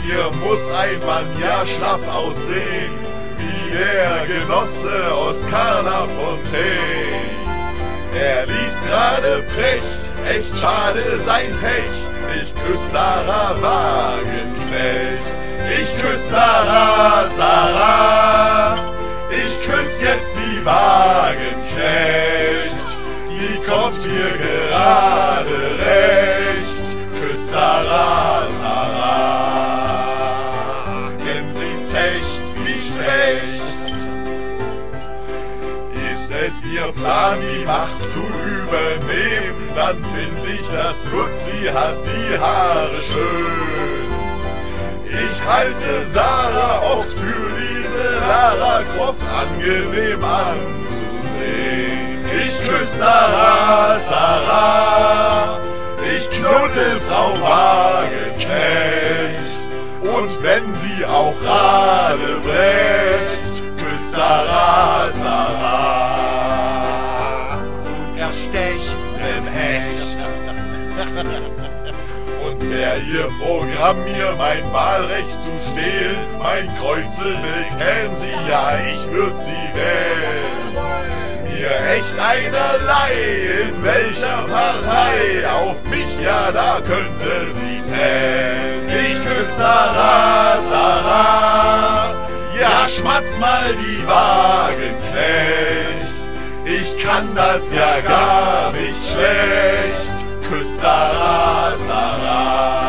mir muss ein Mann ja schlaff aussehen, wie der Genosse Oskar Lafontaine. Er liest gerade Precht, echt schade sein Pech. Ich küss Sarah Wagenknecht. Ich küss Sarah, Sarah. Ich küss jetzt die Wagenknecht. Die kommt hier gerade recht. Küss Sarah, Sarah. Denn sie zecht wie Specht. Ist es ihr Plan, die Macht zu übernehmen, dann find ich das gut, sie hat die Haare schön. Ich halte Sarah oft für diese Lara Croft angenehm anzusehen. Ich küss Sarah, Sarah, ich knuddel Frau Wagenknecht. Und wenn sie auch gerade brecht, küss Sarah, Sarah. Und erstecht den Hecht. Und wer ihr Programm, mir mein Wahlrecht zu stehlen, mein Kreuzel bekämen sie, ja, ich würd sie wählen. Mir echt einerlei, in welcher Partei, auf mich, ja, da könnte sie zählen. Ich küss Sarah, Sarah, ja, schmatz mal die Wagenknecht. Ich kann das ja gar nicht schlecht. Küss Sarah, Sarah.